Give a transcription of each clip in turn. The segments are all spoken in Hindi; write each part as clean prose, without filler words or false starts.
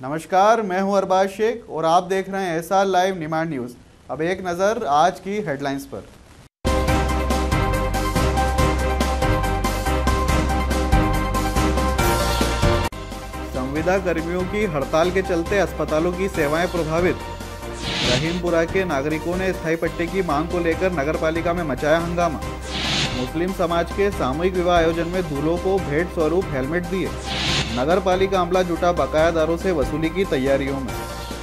नमस्कार, मैं हूं अरबाज शेख और आप देख रहे हैं एसआर लाइव निमाड़ न्यूज़। अब एक नज़र आज की हेडलाइंस पर। संविदा कर्मियों की हड़ताल के चलते अस्पतालों की सेवाएं प्रभावित। रहीमपुरा के नागरिकों ने स्थायी पट्टे की मांग को लेकर नगरपालिका में मचाया हंगामा। मुस्लिम समाज के सामूहिक विवाह आयोजन में दूल्हों को भेंट स्वरूप हेलमेट दिए। नगरपालिका अमला जुटा बकायादारों से वसूली की तैयारियों में।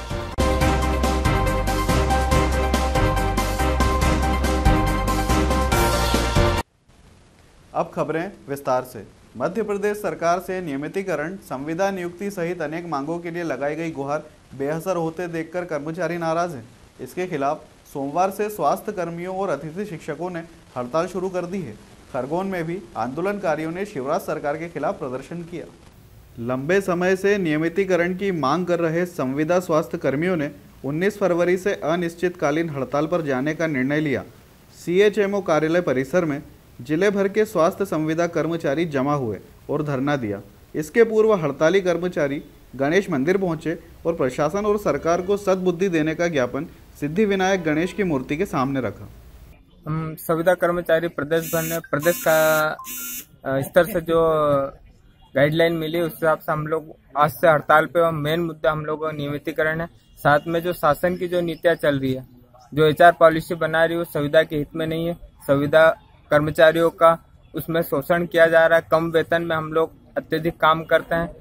अब खबरें विस्तार से। मध्य प्रदेश सरकार से नियमितीकरण, संविदा नियुक्ति सहित अनेक मांगों के लिए लगाई गई गुहार बेअसर होते देखकर कर्मचारी नाराज हैं। इसके खिलाफ सोमवार से स्वास्थ्य कर्मियों और अतिथि शिक्षकों ने हड़ताल शुरू कर दी है। खरगोन में भी आंदोलनकारियों ने शिवराज सरकार के खिलाफ प्रदर्शन किया। लंबे समय से नियमितीकरण की मांग कर रहे संविदा स्वास्थ्य कर्मियों ने 19 फरवरी से अनिश्चितकालीन हड़ताल पर जाने का निर्णय लिया। सीएचएमओ कार्यालय परिसर में जिले भर के स्वास्थ्य संविदा कर्मचारी जमा हुए और धरना दिया। इसके पूर्व हड़ताली कर्मचारी गणेश मंदिर पहुंचे और प्रशासन और सरकार को सद्बुद्धि देने का ज्ञापन सिद्धि विनायक गणेश की मूर्ति के सामने रखा। हम संविदा कर्मचारी प्रदेश भर में प्रदेश का स्तर से जो गाइडलाइन मिली उस हिसाब से हम लोग आज से हड़ताल पे। मेन मुद्दा हम लोगों का नियमितीकरण है। साथ में जो शासन की जो नीतियां चल रही है, जो एचआर पॉलिसी बना रही है, वो संविदा के हित में नहीं है। संविदा कर्मचारियों का उसमें शोषण किया जा रहा है। कम वेतन में हम लोग अत्यधिक काम करते हैं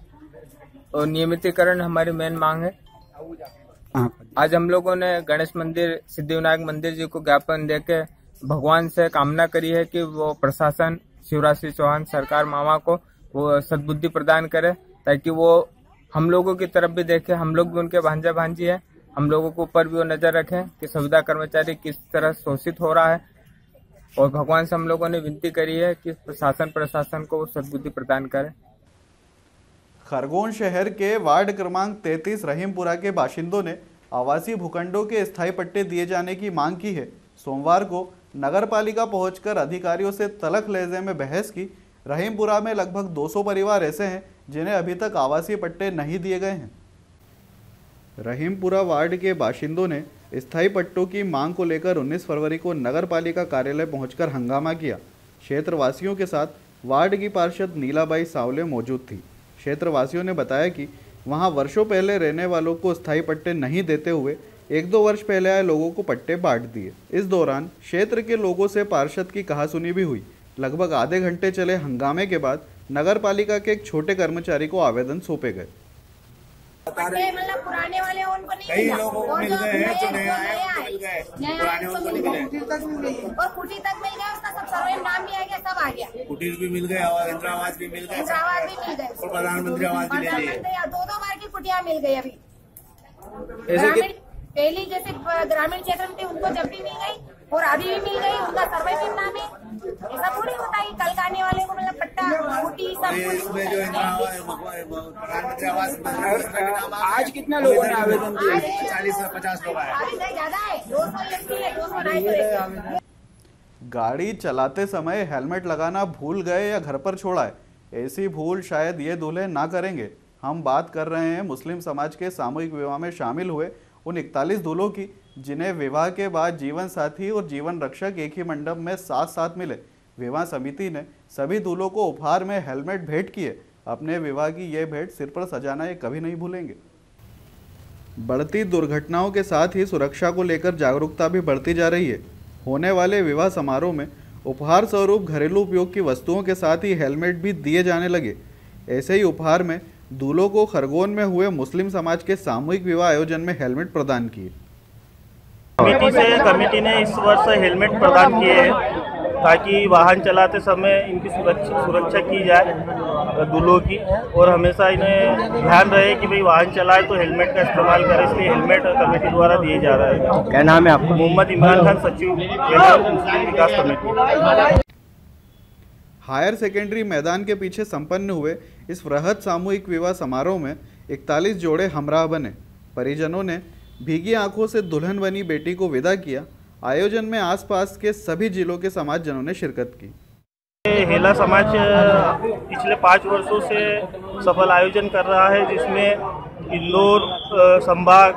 और नियमितीकरण हमारी मेन मांग है। आज हम लोगों ने गणेश मंदिर, सिद्धि विनायक मंदिर जी को ज्ञापन देके भगवान से कामना करी है कि वो प्रशासन, शिवराज सिंह चौहान सरकार मामा को वो सद्बुद्धि प्रदान करे, ताकि वो हम लोगों की तरफ भी देखे। हम लोग भी उनके भांजा भांजी है। हम लोगों के ऊपर भी वो नजर रखें कि संविदा कर्मचारी किस तरह शोषित हो रहा है। और भगवान से हम लोगों ने विनती करी है कि प्रशासन को वो सद्बुद्धि प्रदान करे। खरगोन शहर के वार्ड क्रमांक 33 रहीमपुरा के बाशिंदों ने आवासीय भूखंडों के स्थायी पट्टे दिए जाने की मांग की है। सोमवार को नगरपालिका पहुंचकर अधिकारियों से तल्ख लहजे में बहस की। रहीमपुरा में लगभग 200 परिवार ऐसे हैं जिन्हें अभी तक आवासीय पट्टे नहीं दिए गए हैं। रहीमपुरा वार्ड के बाशिंदों ने स्थायी पट्टों की मांग को लेकर 19 फरवरी को नगरपालिका कार्यालय पहुंचकर हंगामा किया। क्षेत्रवासियों के साथ वार्ड की पार्षद नीलाबाई सावले मौजूद थी। क्षेत्रवासियों ने बताया कि वहां वर्षों पहले रहने वालों को स्थायी पट्टे नहीं देते हुए 1-2 वर्ष पहले आए लोगों को पट्टे बांट दिए। इस दौरान क्षेत्र के लोगों से पार्षद की कहासुनी भी हुई। लगभग आधे घंटे चले हंगामे के बाद नगरपालिका के एक छोटे कर्मचारी को आवेदन सौंपे गए। मतलब पुराने वाले उनको नहीं कई लोगों को मिल गए हैं, जो नए आए हैं मिल गए, पुराने उनको मिल गए और कुटी तक मिल गया। उसका सब सर्वे नाम भी आ गया, सब आ गया। कुटीर भी मिल गए और इंदिरा आवास भी मिल गए, इंदिरा आवास भी मिल गए और प्रधानमंत्री आवास भी ले लिए। 2-2 बार की कुटिया मिल गई। अभी ग्रामीण पहली जैसे ग्रामीण क्षेत्र में थी उनको जब भी मिल गई और अभी भी मिल गई। उनका सर्वे भी नाम है। ऐसा थोड़ी होता है कल आने वाले को मतलब पट्टा कुटी सब इसमें जो प्रधानमंत्री आवास आज कितना लोगों ने आवेदन दिया? 40 से 50 लोग आए। ज्यादा है, 200 गाड़ी चलाते समय हेलमेट लगाना भूल गए या घर पर छोड़ा है, ऐसी भूल शायद ये दूल्हे ना करेंगे। हम बात कर रहे हैं मुस्लिम समाज के सामूहिक विवाह में शामिल हुए उन 41 दूल्हों की, जिन्हें विवाह के बाद जीवन साथी और जीवन रक्षक एक ही मंडप में साथ साथ मिले। विवाह समिति ने सभी दूल्हों को उपहार में हेलमेट भेंट किए। अपने विवाह की ये भेंट सिर पर सजाना ये कभी नहीं भूलेंगे। बढ़ती दुर्घटनाओं के साथ ही सुरक्षा को लेकर जागरूकता भी बढ़ती जा रही है। होने वाले विवाह समारोह में उपहार स्वरूप घरेलू उपयोग की वस्तुओं के साथ ही हेलमेट भी दिए जाने लगे। ऐसे ही उपहार में दूल्हों को खरगोन में हुए मुस्लिम समाज के सामूहिक विवाह आयोजन में हेलमेट प्रदान किए। कमेटी ने इस वर्ष हेलमेट प्रदान किए हैं ताकि वाहन चलाते समय इनकी सुरक्षा की जाए दूल्हों की, और हमेशा इन्हें ध्यान रहे कि भाई वाहन चलाए तो हेलमेट का इस्तेमाल करें। इसलिए हेलमेट कमेटी द्वारा दिए जा रहा है। क्या नाम है आपका? मोहम्मद इमरान खान, सचिव Muslim Vikas committee. Higher secondary मैदान के पीछे संपन्न हुए इस वृहद सामूहिक विवाह समारोह में 41 जोड़े हमराह बने। परिजनों ने भीगी आंखों से दुल्हन बनी बेटी को विदा किया। आयोजन में आसपास के सभी जिलों के समाजजनों ने शिरकत की। हेला समाज पिछले 5 वर्षों से सफल आयोजन कर रहा है, जिसमें इंदौर संभाग,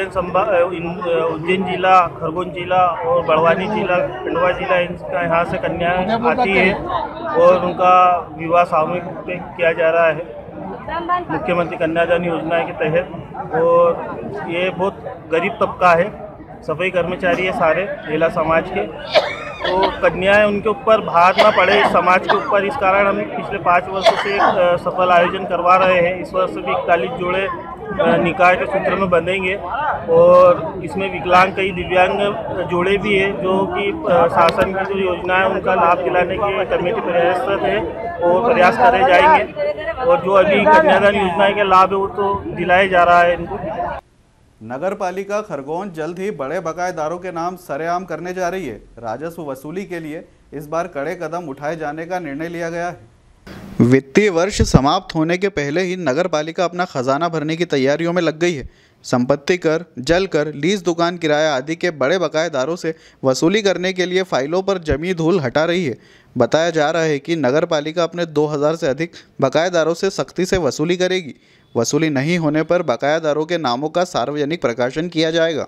उज्जैन जिला, खरगोन जिला और बड़वानी जिला, खंडवा जिला, इनका यहाँ से कन्याएं आती है और उनका विवाह सामूहिक रूप से किया जा रहा है मुख्यमंत्री कन्यादान योजना के तहत। और ये बहुत गरीब तबका है, सफाई कर्मचारी है सारे महिला समाज के, तो कन्याएं उनके ऊपर भार ना पड़े समाज के ऊपर, इस कारण हम पिछले 5 वर्षों से एक सफल आयोजन करवा रहे हैं। इस वर्ष भी 41 जोड़े निकाय के सूत्र में बंधेंगे और इसमें विकलांग कई दिव्यांग जोड़े भी है जो कि शासन की जो योजना है उनका लाभ दिलाने की कमेटी प्रयासरत है और प्रयास करे जाएंगे। और जो अभी कन्यादान योजना के लाभ है वो तो दिलाया जा रहा है इनको। नगर पालिका खरगोन जल्द ही बड़े बकायेदारों के नाम सरेआम करने जा रही है। राजस्व वसूली के लिए इस बार कड़े कदम उठाए जाने का निर्णय लिया गया है। वित्तीय वर्ष समाप्त होने के पहले ही नगर पालिका अपना खजाना भरने की तैयारियों में लग गई है। संपत्ति कर, जल कर, लीज दुकान किराया आदि के बड़े बकायेदारों से वसूली करने के लिए फाइलों पर जमी धूल हटा रही है। बताया जा रहा है कि नगर पालिका अपने 2000 से अधिक बकायेदारों से सख्ती से वसूली करेगी। वसूली नहीं होने पर बकायादारों के नामों का सार्वजनिक प्रकाशन किया जाएगा।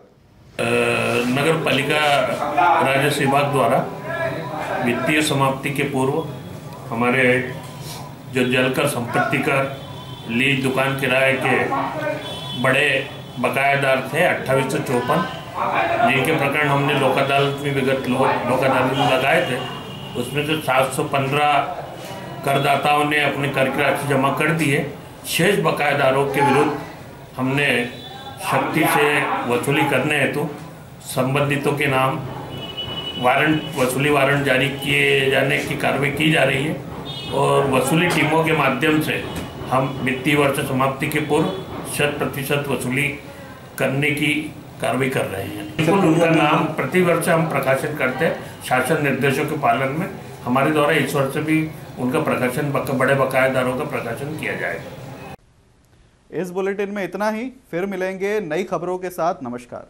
नगर पालिका राजस्व विभाग द्वारा वित्तीय समाप्ति के पूर्व हमारे जो जलकर, संपत्ति कर, लीज दुकान किराए के बड़े बकायादार थे 2854, जिनके प्रकरण हमने लोक अदालत में विगत लोक अदालत में लगाए थे, उसमें से 715 करदाताओं ने अपने कर की राशि जमा कर दी है। शेष बकायेदारों के विरुद्ध हमने सख्ती से वसूली करने हेतु संबंधितों के नाम वसूली वारंट जारी किए जाने की कार्रवाई की जा रही है और वसूली टीमों के माध्यम से हम वित्तीय वर्ष समाप्ति के पूर्व 100% वसूली करने की कार्रवाई कर रहे हैं। बिल्कुल उनका नाम प्रति वर्ष हम प्रकाशन करते हैं शासन निर्देशों के पालन में। हमारे द्वारा इस वर्ष भी उनका प्रकाशन, बड़े बकायेदारों का प्रकाशन किया जाएगा। इस बुलेटिन में इतना ही, फिर मिलेंगे नई खबरों के साथ। नमस्कार।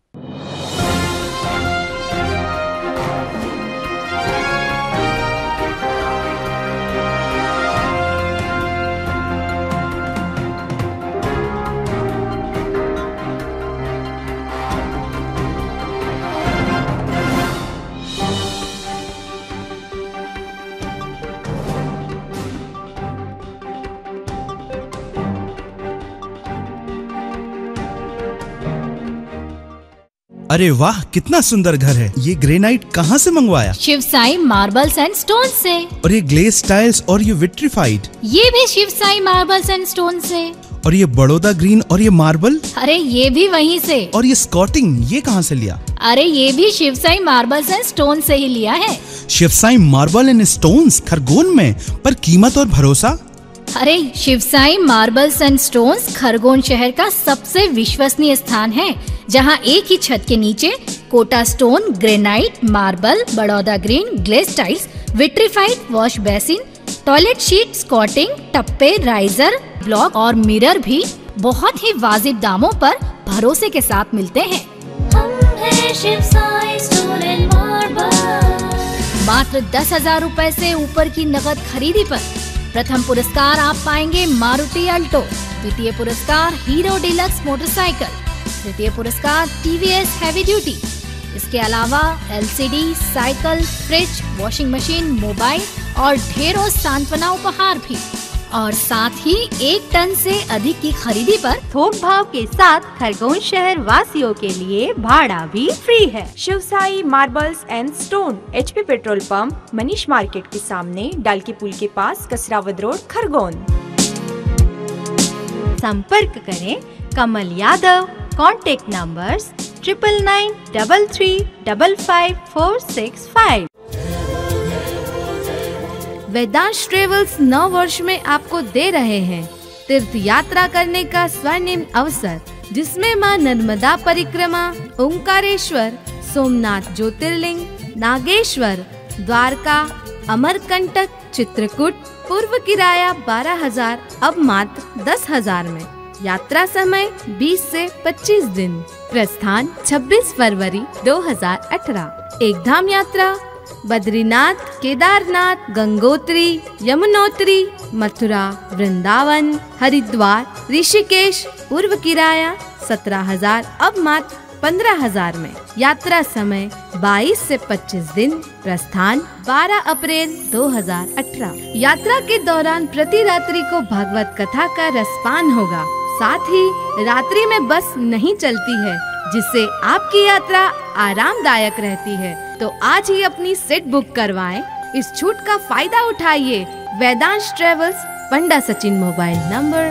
अरे वाह, कितना सुंदर घर है। ये ग्रेनाइट कहाँ से मंगवाया? Shiv Sai marbles and stone से। और ये ग्लेज टाइल्स और ये विट्रिफाइड? ये भी Shiv Sai marbles and stone से। और ये बड़ौदा ग्रीन और ये मार्बल? अरे ये भी वहीं से। और ये स्कॉटिंग ये कहाँ से लिया? अरे ये भी Shiv Sai marbles and stone से ही लिया है। Shiv Sai marble and stones Khargone में, पर कीमत और भरोसा? अरे Shiv Sai marbles and stones Khargone शहर का सबसे विश्वसनीय स्थान है, जहां एक ही छत के नीचे Kota stone, granite, marble, Baroda green, glaze tiles, vitrified wash basin, toilet sheet, skirting, टप्पे, राइजर, ब्लॉक और मिरर भी बहुत ही वाजिब दामों पर भरोसे के साथ मिलते हैं। हम हैं Shiv Sai stone and marble. मात्र 10,000 रुपए से ऊपर की नगद खरीदी पर प्रथम पुरस्कार आप पाएंगे मारुति अल्टो, द्वितीय पुरस्कार हीरो डिलक्स मोटरसाइकिल, तृतीय पुरस्कार टीवीएस हैवी ड्यूटी। इसके अलावा LCD, cycle, fridge, washing machine, mobile और ढेरों सांत्वना उपहार भी। और साथ ही 1 टन से अधिक की खरीदी पर थोक भाव के साथ खरगोन शहर वासियों के लिए भाड़ा भी फ्री है। Shiv Sai marbles and stone, HP petrol pump, Manish market के सामने, डालकी पुल के पास, कसरावद रोड, खरगोन। संपर्क करें Kamal Yadav. Contact numbers 9993355465। Vedansh travels 9 वर्ष में आपको दे रहे हैं तीर्थ यात्रा करने का स्वर्णिम अवसर, जिसमें मां नर्मदा परिक्रमा, ओंकारेश्वर, सोमनाथ ज्योतिर्लिंग, नागेश्वर, द्वारका, अमरकंटक, चित्रकूट। पूर्व किराया 12,000, अब मात्र 10,000 में। यात्रा समय 20 से 25 दिन। प्रस्थान 26 फरवरी 2018। एक धाम यात्रा बद्रीनाथ, केदारनाथ, गंगोत्री, यमुनोत्री, मथुरा, वृंदावन, हरिद्वार, ऋषिकेश। पूर्व किराया 17,000, अब मात्र 15,000 में। यात्रा समय 22 से 25 दिन। प्रस्थान 12 अप्रैल 2018। यात्रा के दौरान प्रति रात्रि को भगवत कथा का रसपान होगा। साथ ही रात्रि में बस नहीं चलती है, जिससे आपकी यात्रा आरामदायक रहती है। तो आज ही अपनी सीट बुक करवाएं। इस छूट का फायदा उठाइए। Vedansh travels, Panda Sachin, mobile number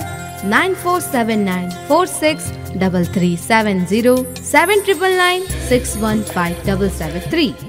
9479463370 7999615773।